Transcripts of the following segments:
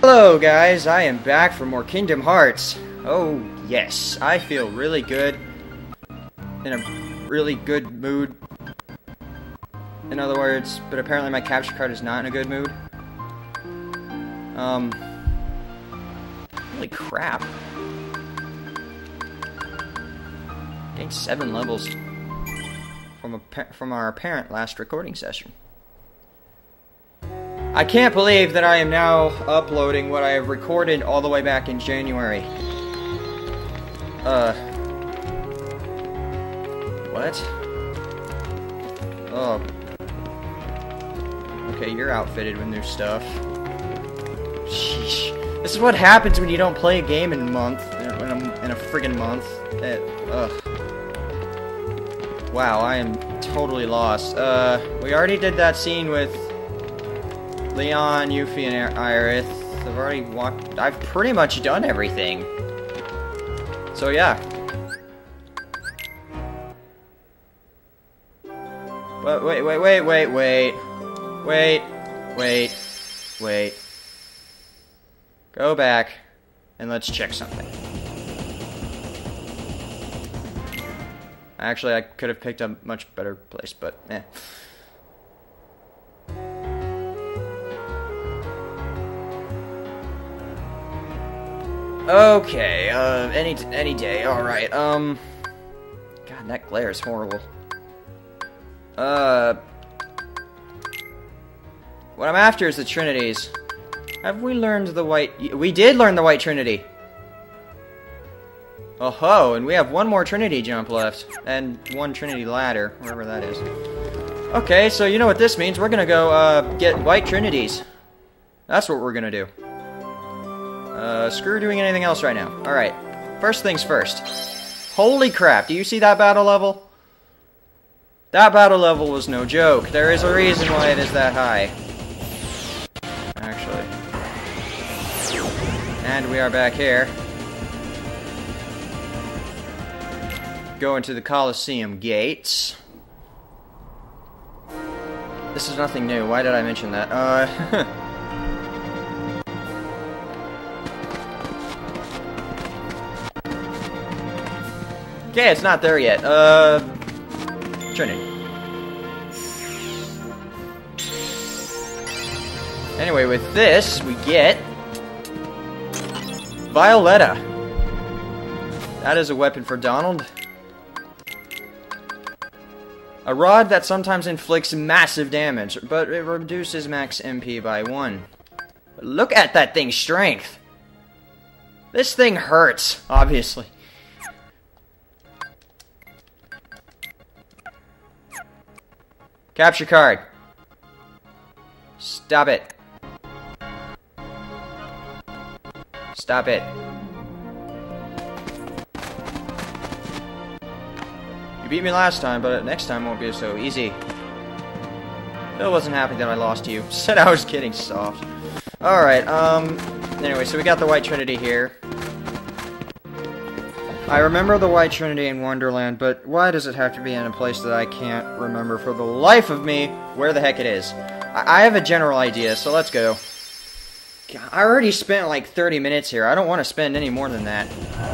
Hello guys, I am back for more Kingdom Hearts. Oh yes, I feel really good. In a really good mood. In other words, but apparently my capture card is not in a good mood. Holy crap. Getting 7 levels from our apparent last recording session. I can't believe that I am now uploading what I have recorded all the way back in January. What? Oh. Okay, you're outfitted with new stuff. Sheesh. This is what happens when you don't play a game in a month. In a friggin' month. Ugh. Wow, I am totally lost. We already did that scene with Leon, Yuffie, and Aerith. I've pretty much done everything. So yeah. But wait. Go back and let's check something. Actually, I could have picked a much better place, but eh. Okay, any day, alright, God, that glare is horrible. What I'm after is the Trinities. Have we learned the white... We did learn the white Trinity! Oh-ho, and we have one more Trinity jump left. And one Trinity ladder, wherever that is. Okay, so you know what this means. We're gonna go, get white Trinities. That's what we're gonna do. Screw doing anything else right now. Alright, first things first. Holy crap, do you see that battle level? That battle level was no joke. There is a reason why it is that high. Actually. And we are back here. Going to the Colosseum gates. This is nothing new. Why did I mention that? Okay, it's not there yet. Trinity. Anyway, with this, we get Violetta. That is a weapon for Donald. A rod that sometimes inflicts massive damage, but it reduces max MP by 1. But look at that thing's strength! This thing hurts, obviously. Capture card. Stop it. Stop it. You beat me last time, but next time won't be so easy. Bill wasn't happy that I lost to you. Said I was getting soft. Alright, anyway, so we got the White Trinity here. I remember the White Trinity in Wonderland, but why does it have to be in a place that I can't remember for the life of me where the heck it is? I have a general idea, so let's go. God, I already spent like 30 minutes here. I don't want to spend any more than that.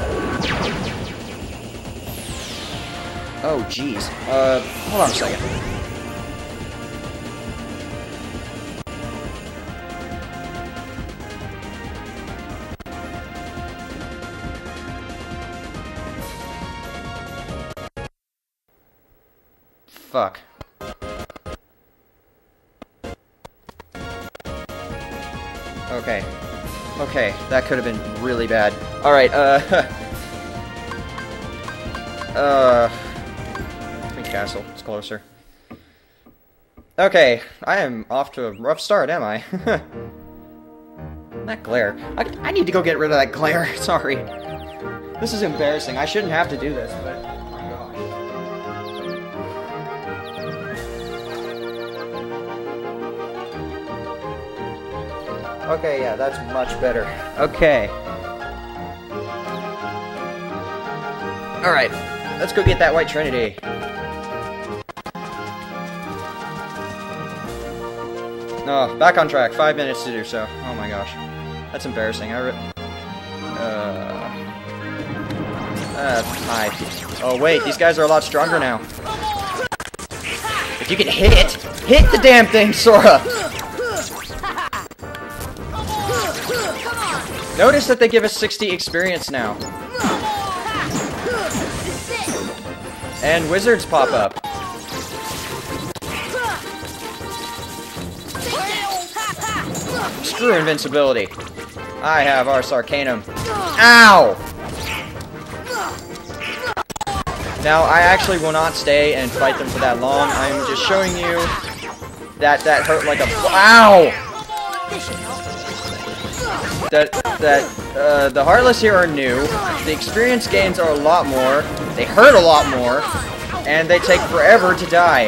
Oh, jeez. Hold on a second. Fuck. Okay. Okay, that could have been really bad. Alright, Castle. It's closer. Okay, I am off to a rough start, am I? That glare. I need to go get rid of that glare. Sorry. This is embarrassing. I shouldn't have to do this, but... Oh my gosh. Okay, yeah, that's much better. Okay. Alright, let's go get that White Trinity. Oh, back on track. 5 minutes to do so. Oh my gosh. That's embarrassing. Hi. Oh wait, these guys are a lot stronger now. If you can hit it! Hit the damn thing, Sora! Notice that they give us 60 experience now. And wizards pop up. Screw invincibility. I have Ars Arcanum. Ow! Now, I actually will not stay and fight them for that long. I'm just showing you that hurt like a... Ow! The Heartless here are new. The experience gains are a lot more. They hurt a lot more. And they take forever to die.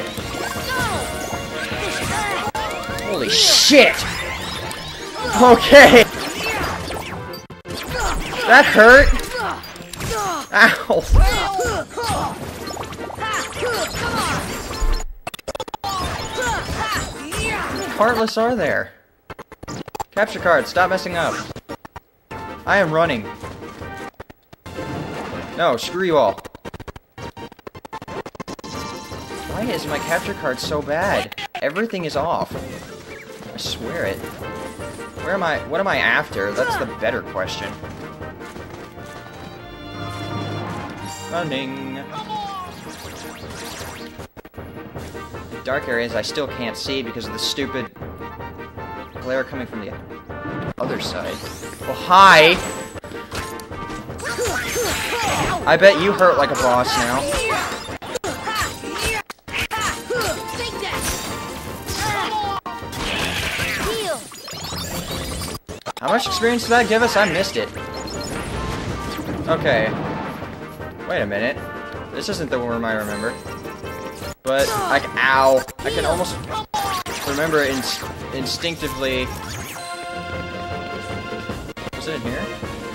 Holy shit! Okay! That hurt! Ow! Heartless are there? Capture card, stop messing up. I am running. No, screw you all. Why is my capture card so bad? Everything is off. I swear it. Where am I? What am I after? That's the better question. Running. Dark areas I still can't see because of the stupid glare coming from the other side. Oh, hi! I bet you hurt like a boss now. How much experience did that give us? I missed it. Okay. Wait a minute. This isn't the worm I remember. But, ow. I can almost remember it instinctively. Was it in here?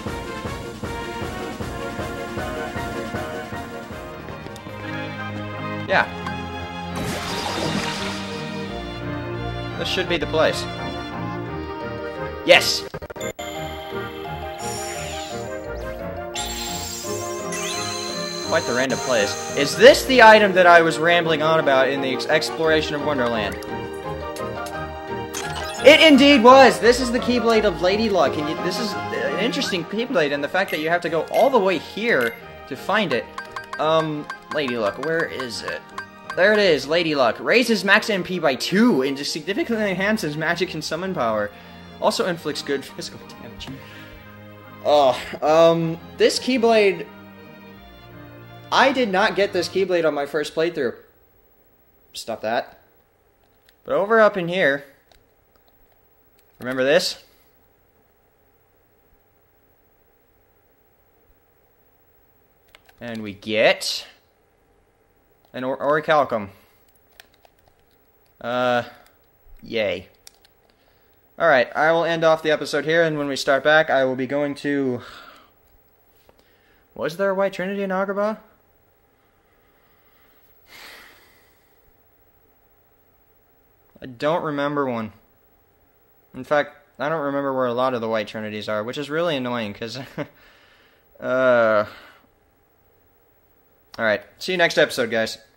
Yeah. This should be the place. Yes! Quite the random place. Is this the item that I was rambling on about in the exploration of Wonderland? It indeed was! This is the Keyblade of Lady Luck, and this is an interesting Keyblade, and the fact that you have to go all the way here to find it. Lady Luck, where is it? There it is, Lady Luck. Raises max MP by 2 and just significantly enhances magic and summon power. Also inflicts good physical damage. Oh, this Keyblade... I did not get this Keyblade on my first playthrough. Stop that. But over up in here... Remember this? And we get... an Orichalcum. Yay. Alright, I will end off the episode here, and when we start back, I will be going to... Was there a White Trinity in Agrabah? I don't remember one. In fact, I don't remember where a lot of the White Trinities are, which is really annoying, because... Alright, see you next episode, guys.